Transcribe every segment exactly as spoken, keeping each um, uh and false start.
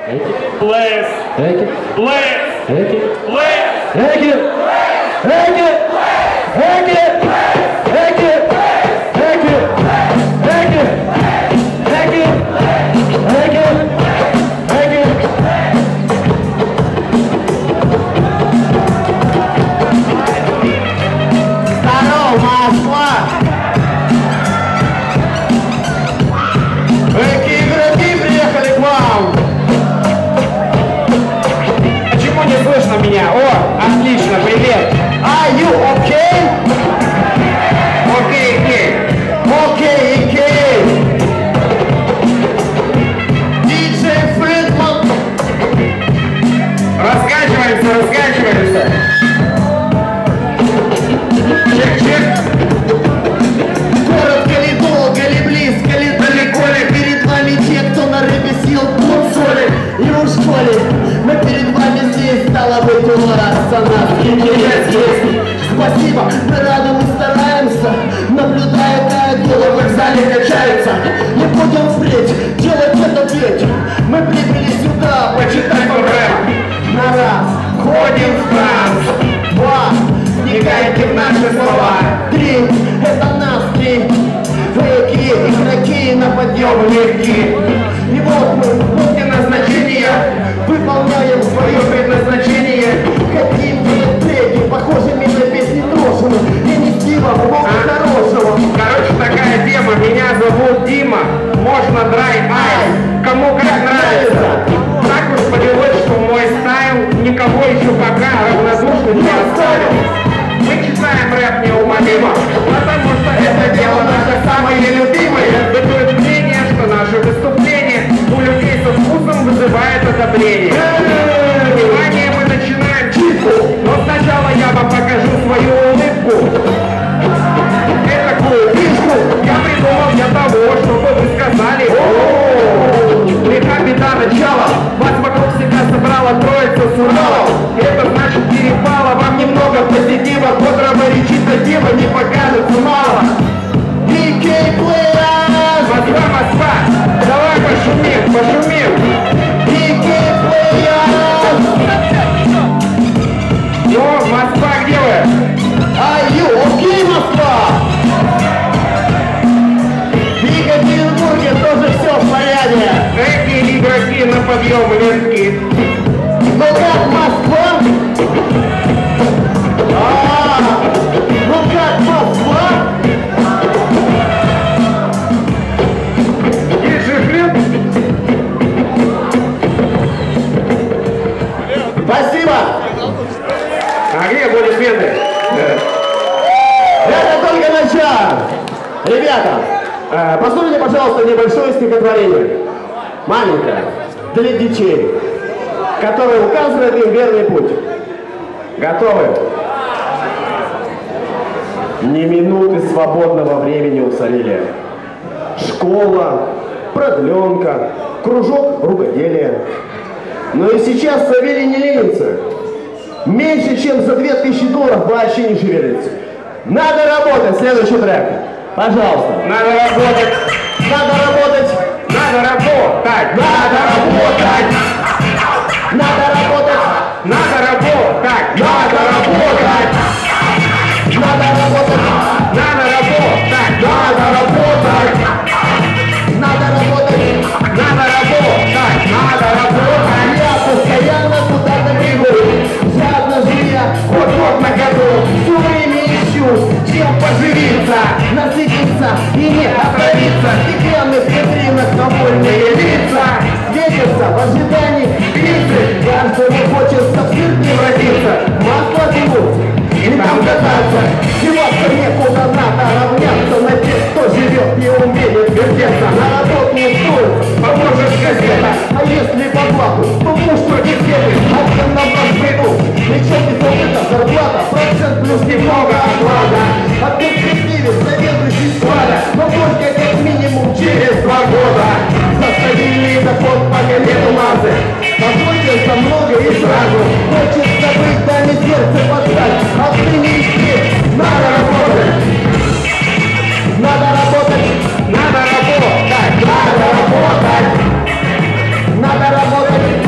Bless. Эки. Bless. Эки. Bless. Эки. Эки. Эки. Эки. Эки. Эки. Эки. Эки. Эки. Здорово, Москва! Какие игроки приехали к вам? Почему не слышно меня? О, отлично, привет! Are you okay? Окей, окей. Окей, окей. Диджей Фридман. Раскачиваемся, раскачиваемся. Чек-чек. Коротко ли, долго ли, близко ли, далеко ли, перед вами те, кто на рыбе съел пуд соли. И уж коли мы перед вами здесь, стало быть, у нас за нас интерес есть. Спасибо, мы рады, мы стараемся, наблюдая, как головы в зале качаются. Не будем впредь делать это ведь. Мы прибыли сюда почитать рэп. На раз ходим в транс. Два, вникайте в наши слова. Три, это нас три. Фейки, игроки на подъем легкие. И вот мы в пункте назначения выполняем свое предназначение. Хотим делать треки, похожими на песни Трошина. И нести вам много хорошего. Короче, такая тема. Меня зовут Дима. Можно драй айс. Кому как нравится. Так уж повелось, что мой стайл никого еще пока равнодушным не оставил. Мы читаем рэп неумолимо, потому что это дело наше самое любимое. Бытует мнение, что наше выступление у людей со вкусом вызывает одобрение. Внимание, мы начинаем чистку, но сначала я вам покажу свою улыбку. Этакую фишку я придумал для того, чтобы вы сказали: о-о-о, греха беда начала, вас вокруг себя собрала троица с Урала. Это значит перепало вам немного позитива, бодрого речитатива не покажется мало. ди кей Players! Москва, Москва, давай пошумим, пошумим. ди кей Players! О, Москва, где вы? Are you okay, Москва? В Екатеринбурге тоже все в порядке. Эти игроки на подъем легкие. Ну как, Москва? А, ну как, Москва? Есть же хлеб? Спасибо. А где аплодисменты? Это только начало. Ребята, э, послушайте, пожалуйста, небольшое стихотворение. Маленькое, для детей, которое указывает им верный путь. Готовы? Ни минуты свободного времени у Савелия. Школа, продленка, кружок рукоделия. Но и сейчас Савелий не ленится. Меньше чем за две тысячи долларов вообще не шевелится. Надо работать. Следующий трек. Пожалуйста. Надо работать. Надо работать. Надо работать. Надо работать. Надо работать. Надо работать. Надо работать. Надо работать. Надо работать. Надо работать. Надо работать. Надо работать. Надо работать. Я постоянно куда-то бегу. Жадно живя, вот-вот на году. Все время ищу, чем поживиться, насытиться и не отравиться. Стеклянных витринах довольные лица светятся в ожидании пиццы. Каждому хочется в цирк не вратиться. Масло тянуть и там кататься. Деваться некуда, надо равняться на тех, кто живет не умеет вертеться. На работу не устроится, поможет газета. А если по блату, то муж против сеты. Окна на разбыту, причем без опыта зарплата. Процент плюс немного оклада. А в перспективе заведующий склада, но только как минимум через два года. За стабильный доход по галету мазы. Позвольте за много и сразу. Хочется быть, да не сердце подстать. Отныне и впредь надо работать. Надо работать. Надо работать. Надо работать. Надо работать.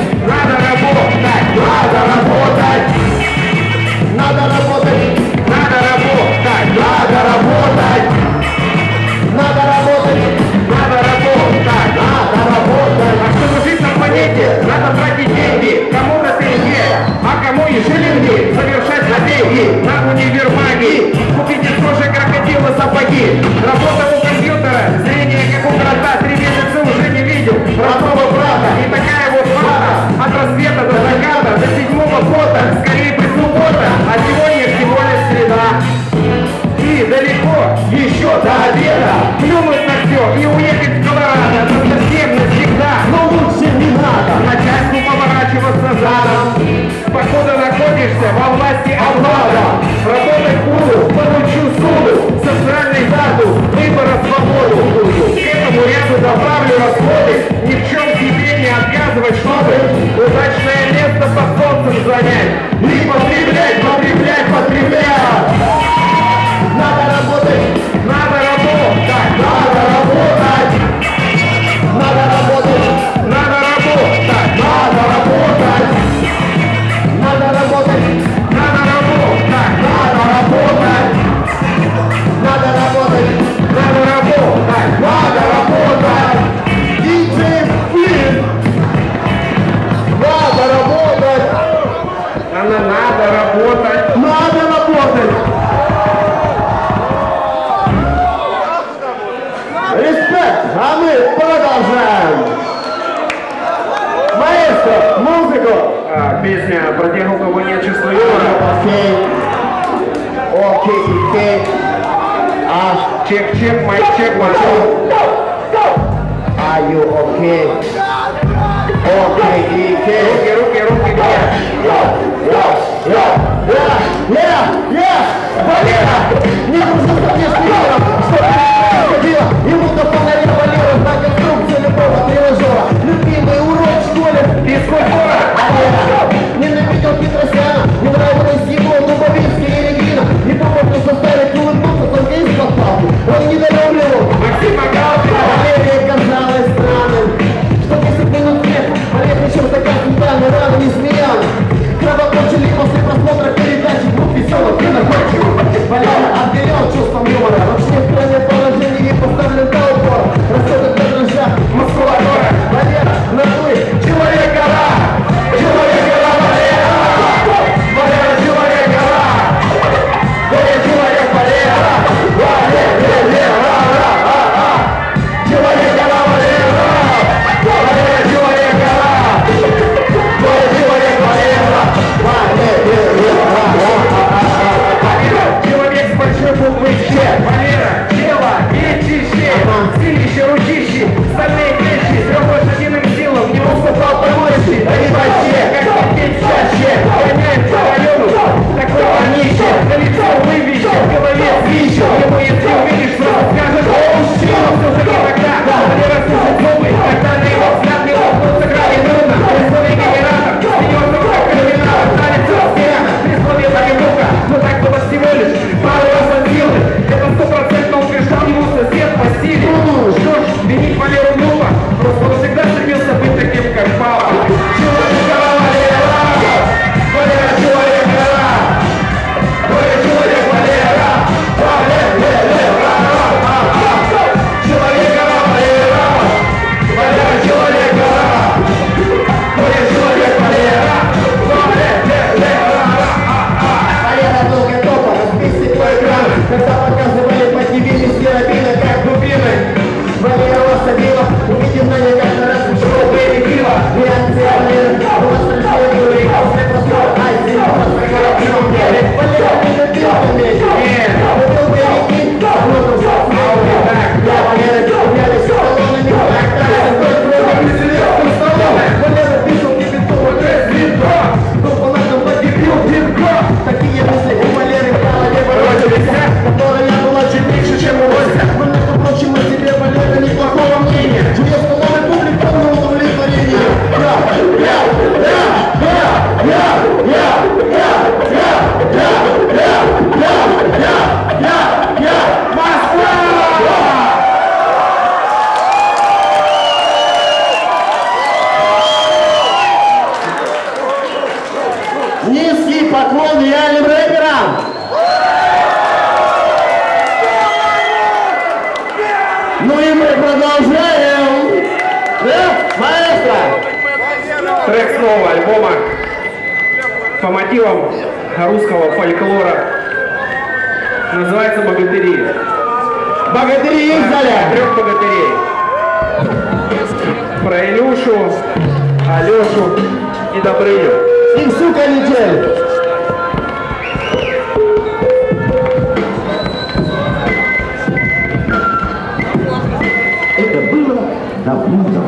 рассказывать, чтобы удачное место под солнцем занять. И потреблять, потреблять, потреблять. Надо работать, Надо работать, надо работать. Надо работать, надо работать, надо работать. Надо работать, надо работать, надо работать. Надо работать, надо работать. надо работать. Диджей Флинн. Надо работать, Надо, надо работать. надо работать. Респект, а мы продолжаем. Маэстро, музыку. А, песня про тех, у кого нет чувства юмора. Окей. Окей, окей. А, Чек-чек, майк-чек, пошел. are you okay? Окей, окей. Руки, руки, руки, где? Yeah, yeah, Валера! Не нужно внешний миром, чтобы происходило. Ему до фонаря Валера, знак инструкции любого тренажера. Любимый урок в школе. Физкультура. Валера ненавидел Петросяна, не нравилось ему Дубовинский и Регина. И попробовал заставить улыбнуться только из-под палки. Он недолюбливал Максим Агалкин. Валерия казалось странным, что десять минут смех полезнее, чем стакан сметаны, рано не смеял. Кровоточили после просмотра передачи двух веселых и находчивых. Валера отделял чувством юмора, вообще в крайнем положении поставлен до упора. Расходы для дрожжа, мускулатура. Валера, натуре, человек-гора! Человек-гора, Валера! Валера, человек-гора! Валера, человек, Валера! Валера! Человек-гора, Валера! Валера, человек-гора! Валера, человек, Валера! Человек с большой буквы Ч. Валера, тело, речище, силище, ручище, стальные плечи, с лошадиным силам, не уступал помощи, да не вообще, как попеть чаще, гоняется по району, такой парнище, на лицо вывище, в голове свища, ему если увидишь, сразу скажешь, оу, щит, все же никогда, Валера слушает зубы, когда на его взгляд не лопнул, сыграли трудно, присловие генератор, смеется как терминатор, танец растеряно, присловие Богемука, но так было всего лишь пару раз от силы, это стопроцентно утверждал ему сосед по стиле. Что ж, винить Валеру глупо, просто он всегда стремился быть таким, как папа. Человек-гора, Валера! Валера, человек-гора! Валера, человек, Валера! Валера! Человек-гора, Валера! Валера, человек-гора! Валера, человек, Валера! Валера был готов разбить свой экран, когда показывали по ти ви везде рабина, как дубины. Валера осадила, увидев на ней как-то раз шоу «Бэйби Пиво». Реакция Валеры была страшнее, и после просмотра «Ай, зима, простокола, пиво мне». Валера не любил комедию, любил боевики, работал с Аури. Я, Валера, гулялись с колоннами, так, так, такой кровь, Сильвестр Сталлоне. Валера пишет дебютовый тест, винто, но фанатом подебил, винко. Такие мысли у Валеры в голове ворочались, которая была чуть меньше, чем у Ося. Но, между прочим, о себе Валера неплохого мнения. Вместо новой публики на удовлетворение. Я, я, я, я, я, я, я, я, я, я, я, я, я, я, Москва! Низкий поклон реальным рэперам! Ну и мы продолжаем! Да, маэстро? Трек с нового альбома по мотивам русского фольклора. Называется «Богатыри». Богатыри есть в зале? Трех богатырей. Про Илюшу, Алешу и Добрыню. И всю канитель. Это было давно.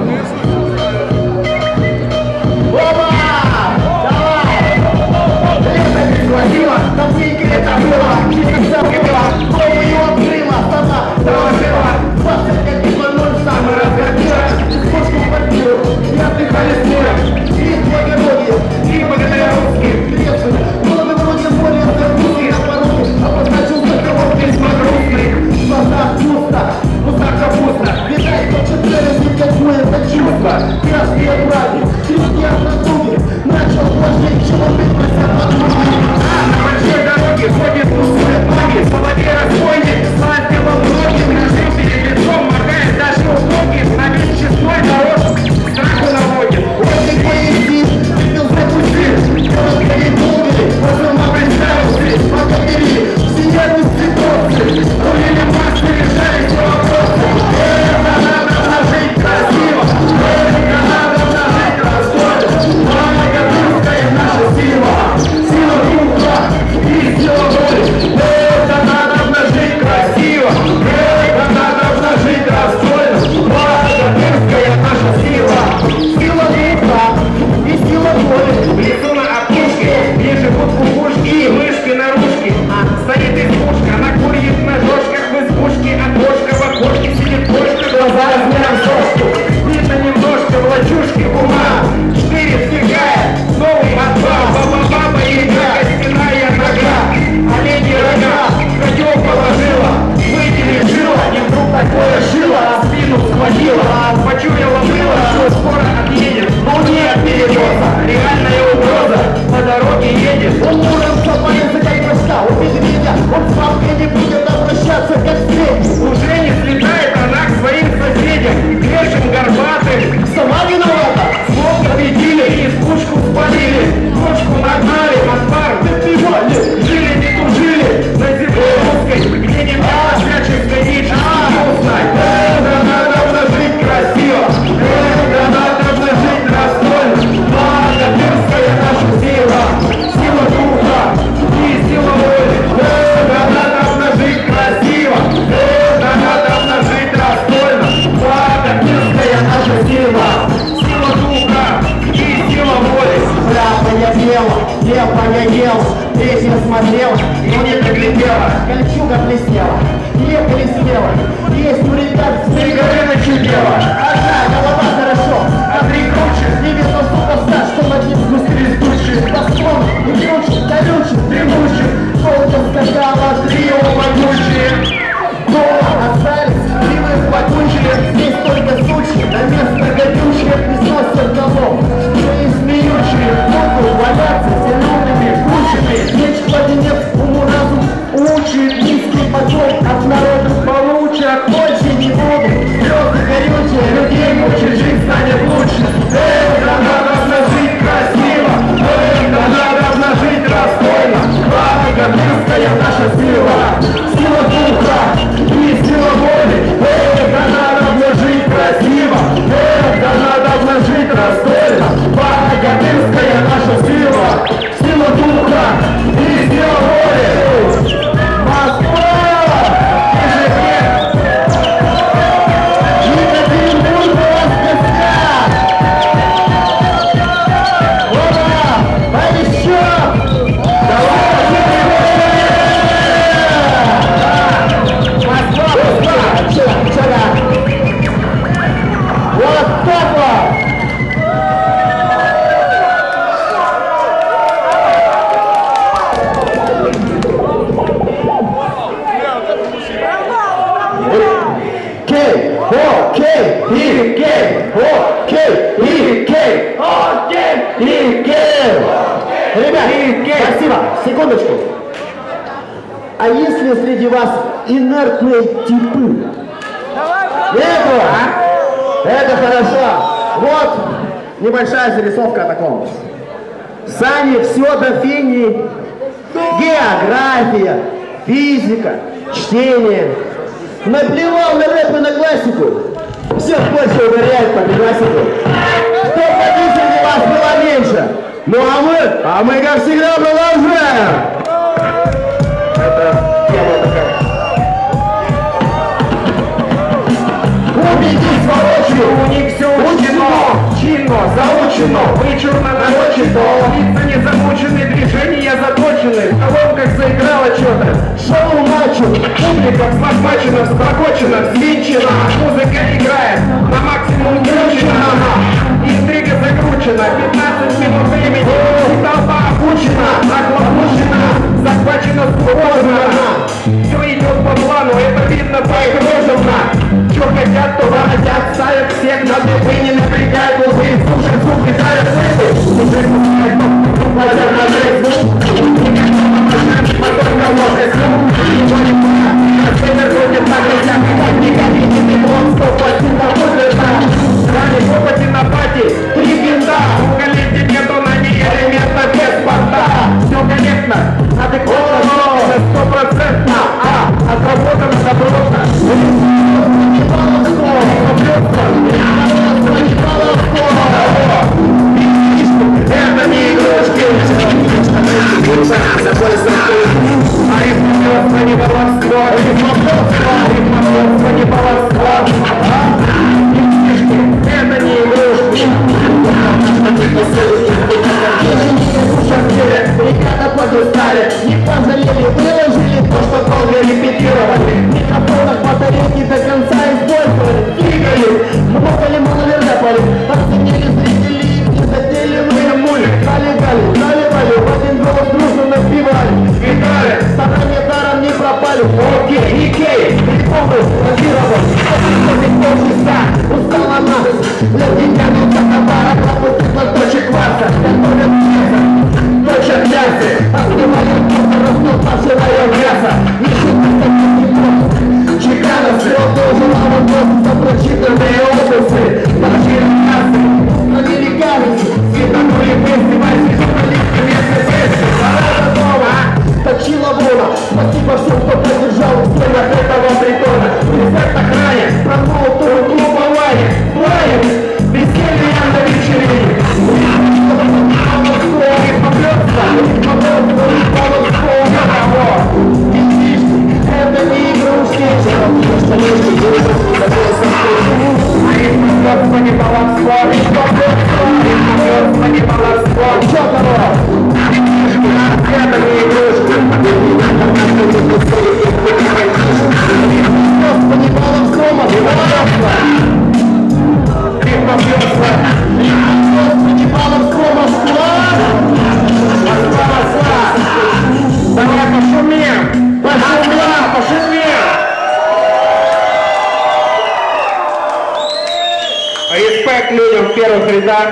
Опа! Давай! Лето пригласило, там деньги это было. Чисто вся было, кровь ее открыла. Сама доложила. двадцать пять ноль ноль самый разгордира. Спуску в квартиру и отдыхали с ней. дорогие братья, крестьян на дуге, начал платить, чего ты просят от ноги. А на большой дороге ходит пустые ноги, в голове разбойник, славила ноги, дрожит перед лицом, моргает даже убогий, на весь честной дорожку страху наводит. Вот ты поедешь, выпил закусил, коротко и долгий, потом представился, побери, сияют цветовцы, улили маски, решались вопросы. Это надо жить красиво, это надо жить достойно, Магатырская наша сила, сила духа и сила воли. Это надо жить красиво, это надо жить достойно, Магатырская наша сила, сила духа и сила воли. В лесу на опушке, где живут кукушки и мышки-нарушки. Стоит избушка, она курит на жёжках в избушке, окошко в окошке сидит кошка, глаза размером сошку. Видно немножко в лачушке ума, четыре стигает, новый отвал, баба-баба и яга, костяная нога, оленьи рога, котел положила, выдели жила, и вдруг такое шило, а спину схватила, почуяла мыло, что скоро отъедет, но нет перевоза, реальная угроза, по дороге едет. Он муром собается, как башка у медведя, он с папкой не будет обращаться, как встретить. Уже не слетает она к своим соседям, к лешим горбатым. Сама виновата, Слов победили и избушку спалили, кошку нагнали, от пар бежали, жили не тужили, на земле русской, где не было всяческой речи, не узнать. это надо жить красиво, это надо жить достойно, Магатырская наша сила, сила духа и сила воли. Это надо жить красиво, это надо жить достойно, Магатырская наша сила, сила духа и сила воли. Ляпанье дело, лепанье дело, песня смотрела, но не доглядела, кольчуга блестела, ехали смело, есть у ребят с горы начудела. Ага, голова хорошо, а три круче, не видно суперстар, что над ним сгустились души. Баскон и круче, колюче, дремуче, долго скакала трио могучие. Но остались кривые плакучие, здесь только сучи, на место гадючие присосят домов. Свои смеющие будут валяться зелеными кучами. Меч кладенец, уму разум учит, низкий поток от народа получат. Больше не буду, слезы горючие, людей мучить, жизнь станет лучше. Это надо жить красиво, это надо жить достойно. Магатырская наша сила, сила духа и сила воли. Это надо жить красиво, это надо жить достойно. Магатырская наша сила, сила духа и сила воли. Москва! Екатеринбург у вас в гостях! Ура! А еще! Москва! Москва! Чего? Чего? Вот так вот! Кей, о, кей, и кей, о, кей, и кей, о, кей, и кей. Ребят, спасибо, секундочку. А если среди вас инертные типы? Нету? Это хорошо. Вот небольшая зарисовка о таком. Сани все до фини. География, физика, чтение. Наплевал на рэп и на классику. Всех больше ударяют по классику. Кто ходил среди вас было меньше. Ну а мы, а мы как всегда продолжаем. Это тема такая. Убедись воочию, У них все учтено, чинно, заучено, вычурно нарочито, лица не замучены, движения заточены, в колонках заиграло что-то. Шоу мачо, Публика смахмачена, склокочена, взвинчена, музыка играет, на максимум включена, интрига закручена, пятнадцать минут времени, и толпа опущена, охлопущена, захвачена, сквозна. Все идет по плану, это видно по их рожам. Черт хотят, то воротят, ставят всех на дыбы, не напрягают лбы, слушай, звук, и ставят лыбы. Слушай, звук, хотят на звук, мотор колодец, его не пора, на север ходит на грязях, не гони, не беглон, сто платин на выгляда. Ранее в опыте на пати, три винда, у коллеги нету на ней элемента без порта. Все корректно, адекватно, сто процентно, а, отработано, добротно. Это не игрушки, а их матерство не баловство, их матерство, их матерство не баловство. Это не игрушки. Ребята подустали, не пожалели, выложили то, что долго репетировали. Микрофонах батарейки до конца использовали, двигали, мукали, мало рэпали, оценили зрители, не задели мы мули. Заливали, заливали, в один голос дружно напевали. Гитары, старания даром не пропали. Окей, Икей, приколы, лавировал, после полчаса, устала на для тебя нужно товара, клопы, цветочек кварца, готовят мясо, точат мясо, открывали просто растут, пожирая мясо, не шутка, не просто. Чеканов сделал должен, а он просто прочитанные опусы, пожирая мясо, провели камень, светофоре фестиваль, журналисты, местные прессы, пора готова, точила вола, спасибо всем, кто поддержал в стенах этого притона, рецепт охране, промол туру клуба Ваня, Ваня, веселье на вечерине. Это не игрушки, а их матерство не баловство, их матерство не баловство. Чё кого? Это не игрушки. Матерство не баловство, матерство. Их матерство. Матерство не баловство, Москва. Москва, Москва. Давай пошумим. Пошумим, пошумим. Респект людям в первых рядах.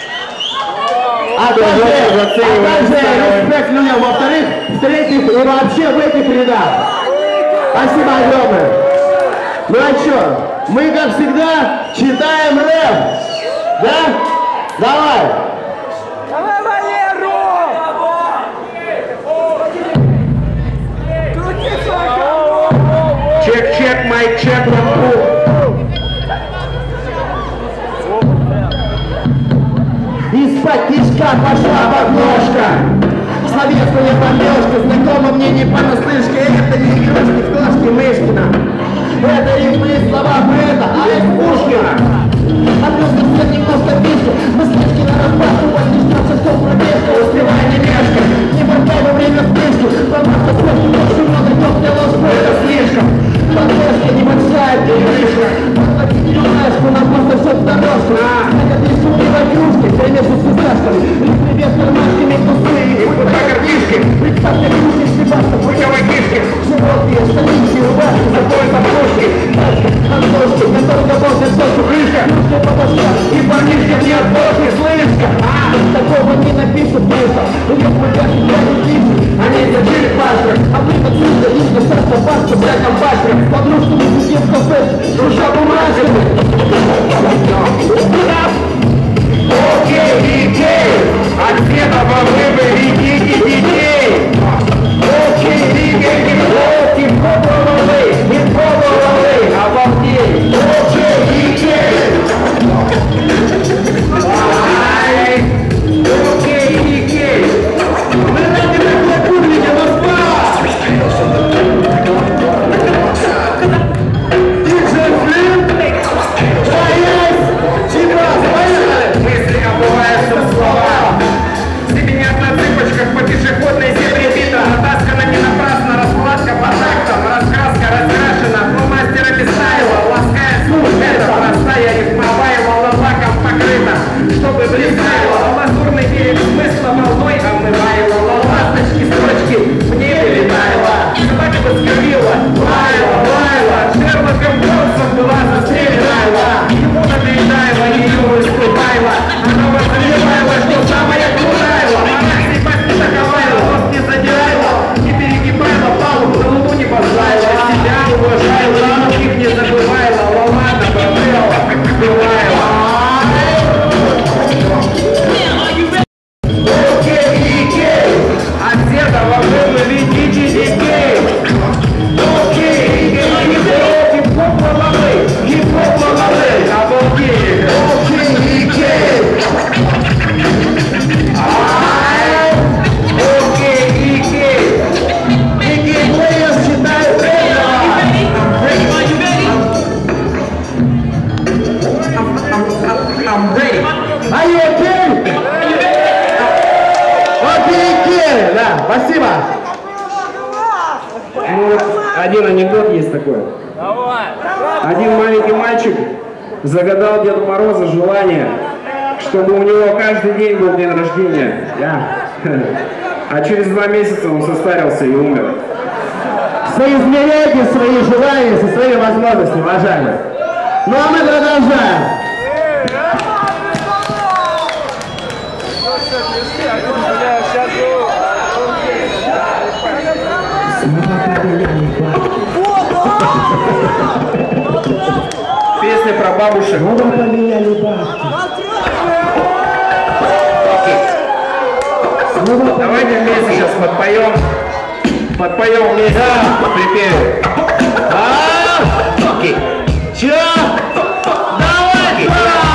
А также, а также респект людям во вторых, в третьих и вообще в этих рядах. Спасибо огромное. Ну а что, мы как всегда читаем рэп. Да? Давай. Давай, Валеру! Чек, чек, майк, чек, лампу. Из-под тишка пошла подножка. Словесная бомбежка, знакома мне не понаслышке. Это не игрушки, флешки Мышкина. Это рифмы слова поэта, а это Пушкина. Отлично все немножко пишки, мыслишки на распашку, поднижется все пробежка, успевай не мешка. Не болтай во время вспышки, потому что просто очень много днём для ложку, это слишком. Поддержка небольшая перерывка, подхватить не флешку, нам просто все в дорожку. Это три шумы вокружки, перемешку с флешками, рифмы без кармашками, пустые, и куда картишки. Представьте, крутишь себастов, выкавай кишки, животные, штанишки, рубашки, забой подушки, тачки, антошки, готовы работать все, что крышка. И парнишки мне отборки, слышка. А, такого не напишут просто. У них мультяшки прямо пишут. Они держили паспорт. А вы отсюда их достаточно паспорт для компашки. Подружку мы сидим в кафе, шурша бумажками. Окей, Икей, ответа во выборе диких детей. Окей, Икей, хип-хоп, хип-хоп, головы, хип-хоп, головы, обалдеть. Окей, Икей. Ай, окей, Икей. Мы ради такой публики, Москва! Диджей Флинт, Боец, Чипас, Красивые, да, спасибо. Ну вот один анекдот есть такой. Один маленький мальчик загадал Деду Морозу желание, чтобы у него каждый день был день рождения. Да. А через два месяца он состарился и умер. Соизмеряйте свои желания со своими возможностями, уважаемые. Ну а мы продолжаем. Песня про бабушек. Давайте вместе сейчас подпоем. Подпоем вместе. Припев. А? Окей. Чё? Давай,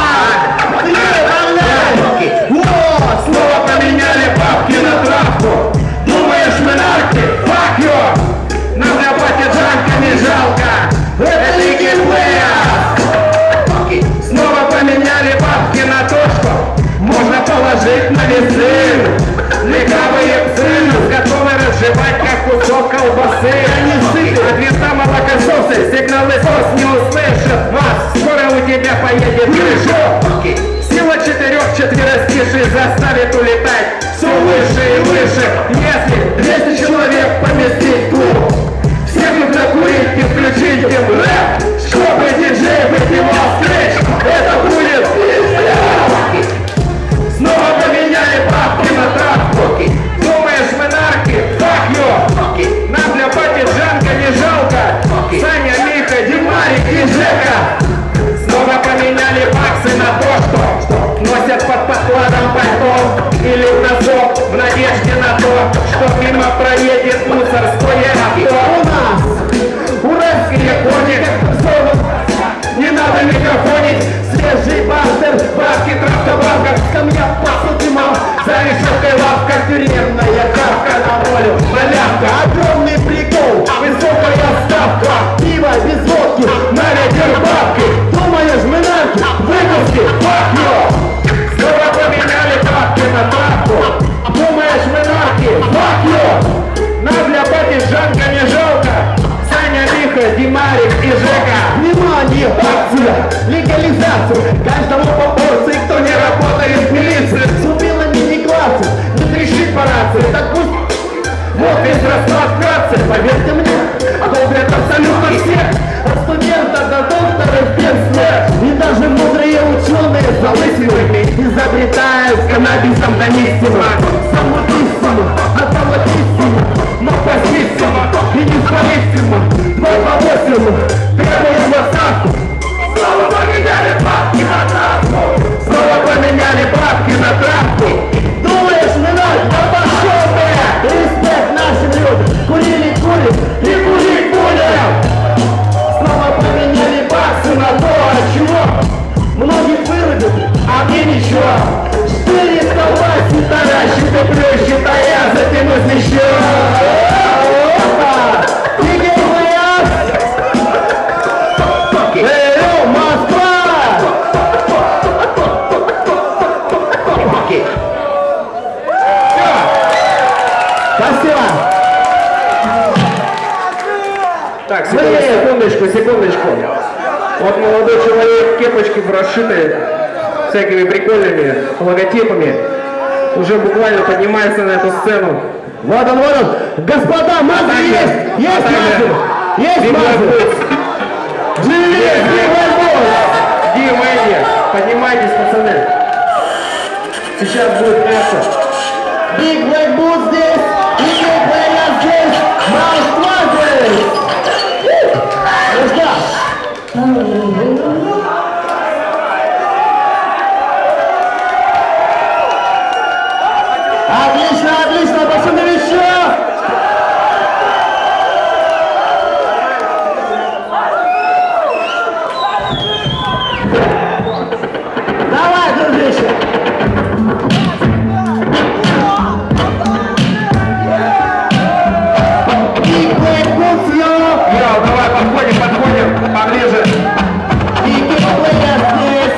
Окей. Вот, снова поменяли бабки на травку. Думаешь, мы нарки? Fuck you! Нам для патиджанка не жалко. Это ликвидплея. Окей. Снова поменяли бабки на то, что можно положить на весы. Легавые псы готовы разжевать, как кусок колбасы. Они сыты, ответа молокососы, сигналы СОС не услышат вас. Скоро у тебя поедет крыша. Сила четырех четверостишей заставит улетать все выше и выше. Если двести человек поместить в клуб, всех нужно курить и включить им рэп, чтобы диджей выпивал встреч. Это будет пиздец. Снова поменяли бабки на травку. Думаешь, мы нарки? Fuck you! Нам для патиджанка не жалко. Саня, Миха, Димарик и Жека. Снова поменяли баксы на то, что носят под подкладом пальто или в носок в надежде на то, что мимо проедет мусорское авто. У нас уральские кони. Не надо микрофонить. Свежий бартер, бабки, травка, скамья, посуды, мам. За решеткой лавка, тюремная кавка на волю. Малявка, огромный прикол, высокая ставка. Пиво без водки, на ветер бабки. Думаешь, мы нарки? Выпуски, fuck you! Снова поменяли бабки на травку. Думаешь, мы нарки? Fuck you! Нам для патиджанка не жалко. Саня, Миха, Димарик и Жека. Внимание, акция, легализацию. Каждому по порции, кто не работает в милиции. С убилами не классы, не трещит по рации. Так пусть вот весь расклад вкратце. Поверьте мне, одобрят абсолютно все. От студента до доктора в пенсне. И даже мудрые ученые за лысиной изобретают с каннабисом тонистину. Самотистину, атоматистину, но пассистину и не спалистину. Два по восемь, требуем отставку. Снова поменяли бабки на травку. Снова поменяли бабки на травку. Думаешь, мы ноль? Да пошел ты! Респект нашим людям. Курили, курим и курить будем. Снова поменяли баксы на то, от чего многих вырубят, а мне ничего. Четыреста власти таращит и плющит, а я затянусь еще. Так, секундочку, секундочку. Вот молодой человек, кепочки расшиты всякими прикольными логотипами, уже буквально поднимается на эту сцену. Вот он, вот он. Господа, мазы есть! Есть мазы! Есть мазы! Дима, Энди, поднимайтесь, пацаны. Сейчас будет мясо. Big Black Boot здесь! Big Black здесь! Маус здесь! Отлично, отлично, пацаны, еще! Давай, дружище! Big Black Boot, Йоу, давай, подходим, подходим, поближе. Big Black здесь!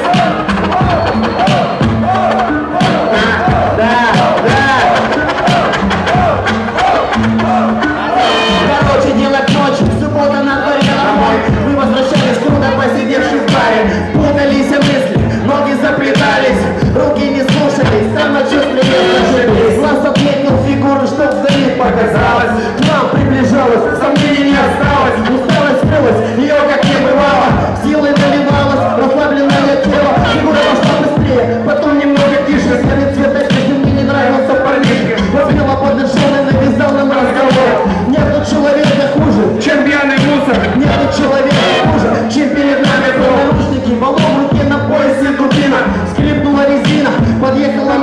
Да, да, да!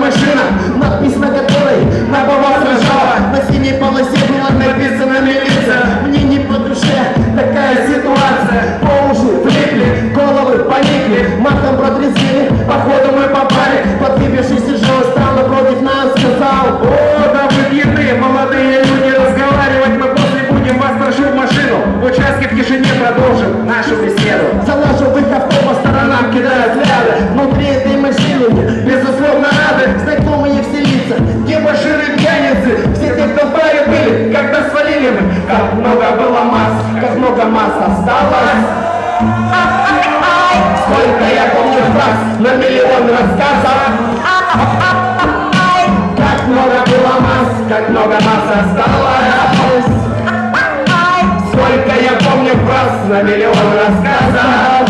машина, надпись на которой на бабах лежала. На синей полосе было написано милиция. Мне не по душе такая ситуация. По уши влипли, головы поникли, матом протрезвели, походу мы попали. Подвибившийся жил странно против нас сказал: о, да вы пьяны, молодые люди, разговаривать мы после будем, вас прошу в машину. В участке в тишине продолжим нашу беседу. Залажу их авто по сторонам, кидая взгляды. Внутри этой машины мне, безусловно, рады знакомые все лица, дебоширы, пьяницы. Все те, кто в баре были, когда свалили мы. Как много было масс, как много масс осталось. Сколько я помню фраз на миллион рассказов. Как много было масс, как много масс осталось. Сколько я помню фраз на миллион рассказов.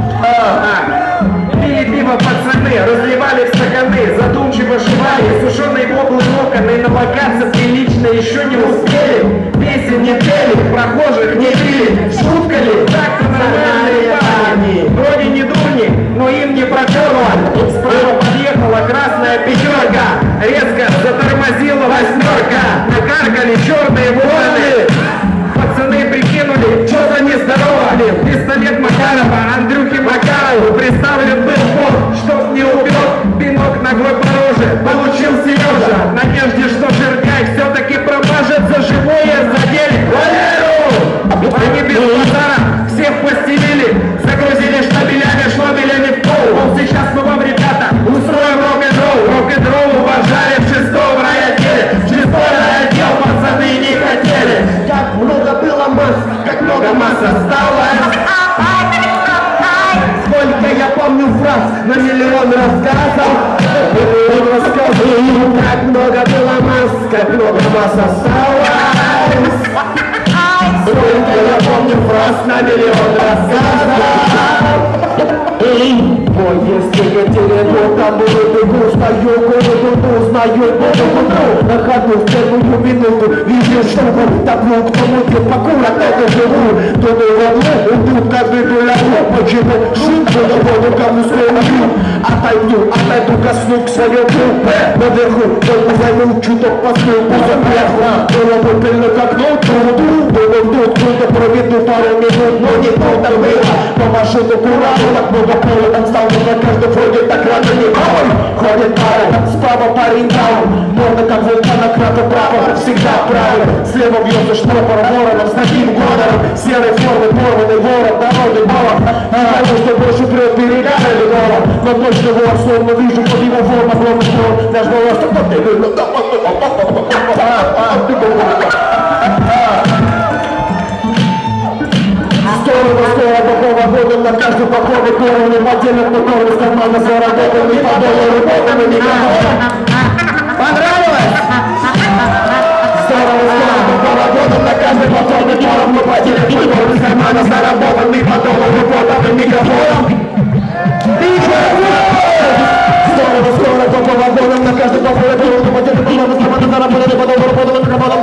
Пили пиво пацаны, разливали в стаканы, задумчиво жевали сушеные воблы локоны, и налокаться прилично еще не успели. Песен не пели, прохожих не били. Шутка ли? Так-то нормальные парни. Вроде не дурни, но им не проперло. Справа подъехала красная пятерка, резко затормозила восьмерка. Накаркали черные вороны. Пацаны прикинули, что-то нездоровали. Пистолет Макарова, Андрюхи Макарову приставлен был фон, чтоб не убег. Пинок ногой по роже получил Сережа. В надежде, что жердяй все-таки промажет за живое, задели Валеру. Они без базара всех постелили, загрузили штабелями, шнобелями в пол. Мол, сейчас мы вам, ребята, устроим рок-н-ролл. Рок-н-ролл уважали в шестом райотделе. В шестой райотдел пацаны не хотели. Как много было масс, как много масс осталось. Сколько я помню фраз на миллион рассказов. Миллион рассказов. Как много было масс, как много масс осталось. Сколько я помню фраз на миллион рассказов. Поезд двигателя, вот там было бегу, стою, городу, узнаю, буду утру. На ходу в первую минуту вижу штуку, такую, кто мутит, покур, от этого живу. Думаю, в углу, тут каждый дуляку. Почему шутку, я буду кому скромную. Отойду, отойду, коснусь к своему купе. Наверху, только займу, чуток посну, пузо вверху. Голову пильно как ну, труду. Думаю, тут круто проведу пару минут, но не круто было. По маршруту курату, так много пола, там стал на каждом вроде так рано не ой. Ходит пара, справа парень даун. Морда как вулкана, крата право, всегда правильно. Слева бьется штопором, вороном, с таким гонором. Серой формы, порванный ворон, дорогой балом. Знаю, что больше прет перегадали ворон. Но точно вор, словно вижу под его формом, ровно ствол. Наш голос такой, ты видно. Сторону, скоро такого года на каждый походу первый в отдельных моторов из кармана заработанный по доллару ботами микрофоном. Понравилось? Сторону, скоро такого года на каждый походу первый в отдельных моторов из кармана заработанный по доллару ботами микрофоном. Сторону, скоро такого года на каждый походу первый в отдельных моторов из кармана заработанный по доллару ботами микрофоном.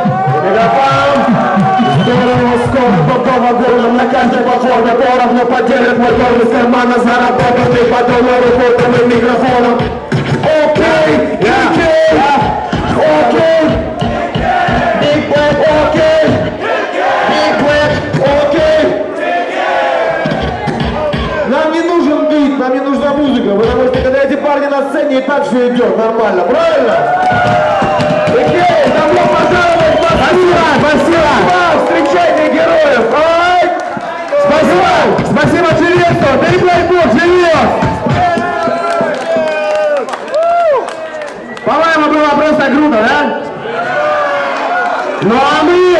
Здорово, скоро попало горлом на каждой платформе поровну поделят мотор из кармана заработанный по доллару ботом и микрофоном. Окей, окей, окей, Big Black, окей, Big Black, окей. Нам не нужен бит, нам не нужна музыка, потому что когда эти парни на сцене и так все идет нормально, правильно? Окей, добро пожаловать в Москву! Спасибо! Встречайте героев! Ай! Спасибо! Спасибо, чудесно! Да и дай Бог, живет! По-моему, было просто круто, да? Ну а мы...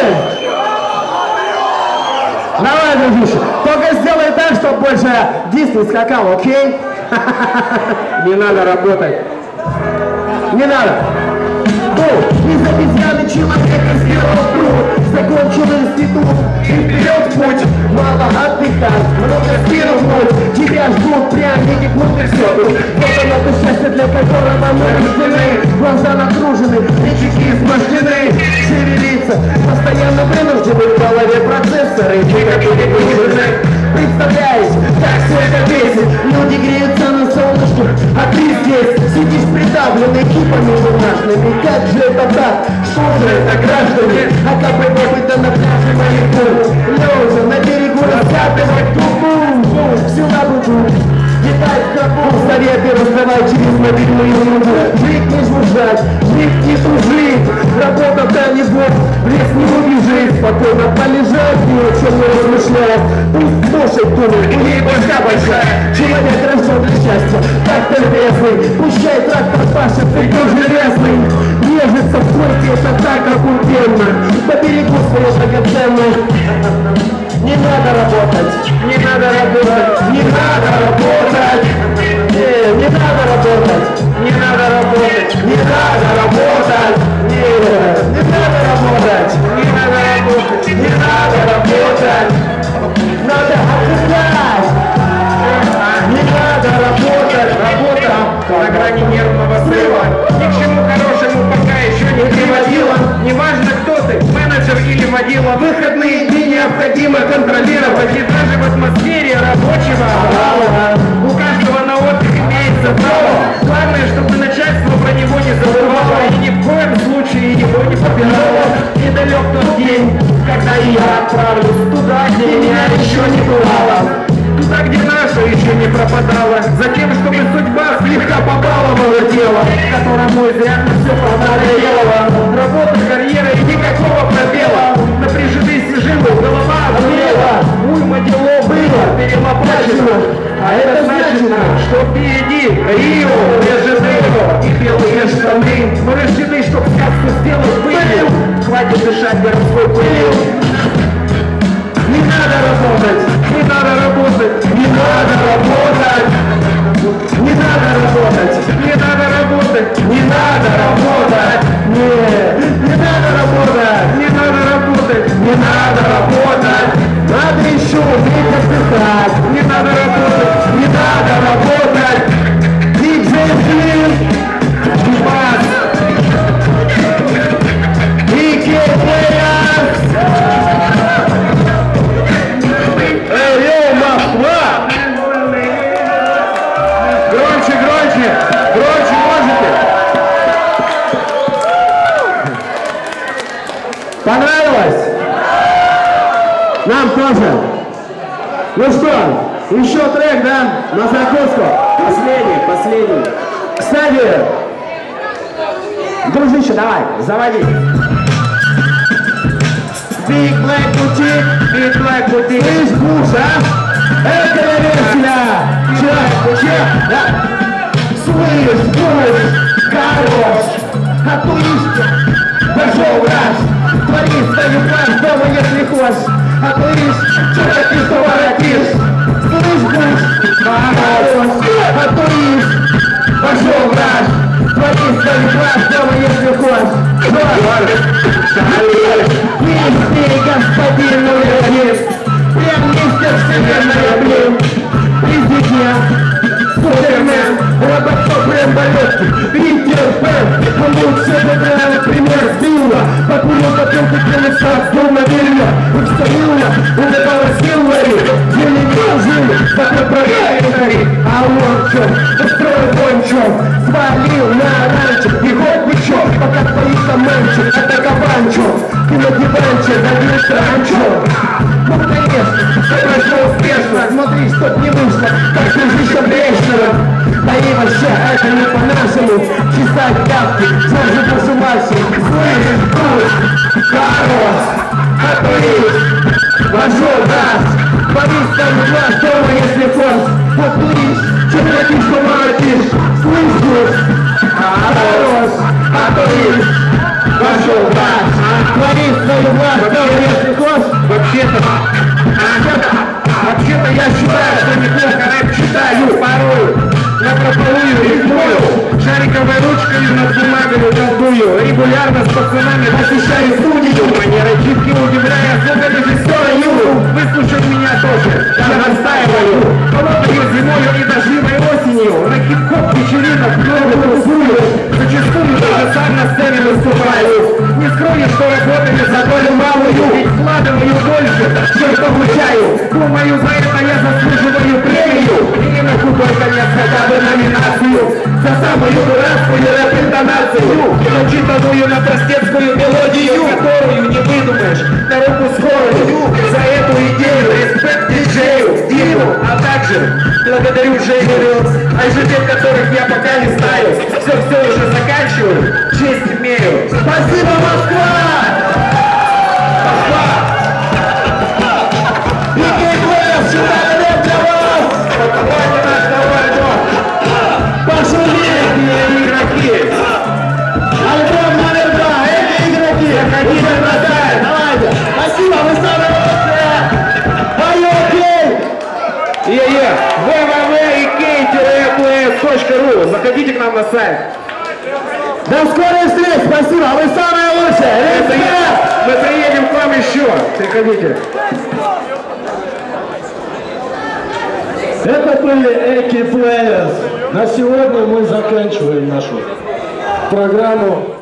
Давай, дружище, только сделай так, чтобы больше диск не скакал, окей? Не надо работать. Не надо. Из обезьяны человека сделал труд. Закончил институт и вперед в путь. Мало отдыхать, много скинуть. Тебя ждут пряники, внутрь все тут. Вот оно то счастье, для которого мы рождены. Глаза накружены, речики измождены. Шевелиться, постоянно вынуждены. В голове процессоры, никак не выжены. Представляешь, как все это бесит. Люди греются на солнышке, а ты здесь сидишь придавленный кипами бумажными. Как же это так? Что же это, граждане? А как бы побыто на пляже маяку, лежа на берегу раскатывать трубу, всю лабуду. Летать в капу, советы раздавать через мобильную руку. Жить не жужжать, жить не тужить. Работа кто-нибудь в лес не убежит. Спокойно полежать, ни о чем не размышлять. Пусть слушать думает, у ней башка большая. Человек рожден для счастья, трактор весный. Пущай трактор пашет, ты тоже железный. Нежится в корке, это так охуенно. По берегу свое драгоценное. Не надо работать, не надо работать, не надо работать, не, не надо работать, не надо работать, не надо работать, не, не надо работать, не надо работать, не надо работать, надо отдыхать, не надо работать, работа На грани нервного срыва. Ни к чему хорошему пока еще не приводила. Неважно, кто ты, менеджер или водила. Выходные дни необходимо контролировать. И даже в атмосфере рабочего аврала у каждого на отдых имеется право. Главное, чтобы начальство про него не забывало и ни в коем случае его не попирало. Недалек тот день, когда и я отправлюсь туда, где меня еще не бывало. Туда, где наша еще не пропадала. Затем, чтобы судьба слегка побаловала тело, которому изрядно все понадоело. Работа, карьера и никакого пробела. Напряжены жилы, голова обрела. Уйма делов было перелопачено. А это значит, что впереди Рио, Де-Жанейро и белые штаны. Мы решены, чтоб сказку сделать пылью. Хватит дышать городской пылью. Не надо работать, не надо работать, не надо работать, не надо работать, не надо работать, не надо работать, не, не надо работать, не надо работать, не надо работать, надо еще уметь отдыхать, не надо работать, не надо работать, диджей Слим, Димас, и Кей-Плеерс. Эй, Москва! Громче, громче! Громче можете? Понравилось? Нам тоже. Ну что, еще трек, да? На закуску. Последний, последний. Кстати, дружище, давай, заводи. Big Black Boutique, Big Black Boutique. Слышь, Буш, а? Это версия. Че, че, да? Слышь, Буш, хорош. А то ишь, пошел раз. Твори свою план дома, если хочешь. А то ишь, что ты что воротишь. Слышь, Буш, хорош. А то ишь, пошел раз. Твори свою план дома, если хочешь. Мистер господин Улетит, прям мистер вселенная, блин. Президент, Супермен, робот прям балетки, Питер Пен, он лучше выбрал пример Билла, покурил потом купил став, был на вилья, и вставила, улетала Хиллари, еле не жили, пока проверили, а он чё, устроил пончо, свалил на ранчо, и хоть ничего, пока твои команчик, это кабанчо, ты на диванче, забил транчо. Ну, конечно, все прошло успешно, смотри, чтоб не вышло, как дружище Брежнева. Да и вообще, это не по-нашему, чесать пятки, Джорджи Бушумаси, слышишь, Буш, хорош, а то есть, вошел раз, повис там глаз дома, если хочешь, покуришь, что ты что молотишь, слышишь, хорош, а то есть, вошел раз, повис там глаз дома, если хочешь, вообще-то, вообще-то я считаю, что неплохо рэп читаю порой. Напропалую, рифмую, шариковой ручкой над бумагами колдую. Регулярно с пацанами посещаю студию. Манеры читки удивляя, особенно режиссера Юру. Выслушать меня тоже, я настаиваю. Холодной зимою и дождливой осенью на хип-хоп вечеринок много тусую. Зачастую даже сам на сцене выступаю. Не скрою, что работаю за долю малую и вкладываю больше, чем что получаю. Думаю, за это я заслуживаю премию. И не на худой конец хотя бы номинацию за самую дурацкую рэп-интонацию, начитанную на простецкую мелодию, которую не выдумаешь на руку скорую. За эту идею респект диджею, Диму, а также благодарю Женю, ожидать которых я пока не знаю. Все, все уже заканчиваю, честь имею. Спасибо, Москва! Москва! Дикий Глэс, сюда лет для вас! Давайте наш давай, Пошли! игроки! Альбом номер два, эти игроки! Заходите на сайт! Давайте! Спасибо, вы самые лучшие! Поехали! Е-е! вэ вэ вэ и кей эф эс точка ру. Заходите к нам на сайт. До скорой встречи! Спасибо, вы самые лучшие! Мы приедем, Респект! мы приедем к вам еще. Приходите. Это были Эки Плеерс. На сегодня мы заканчиваем нашу программу.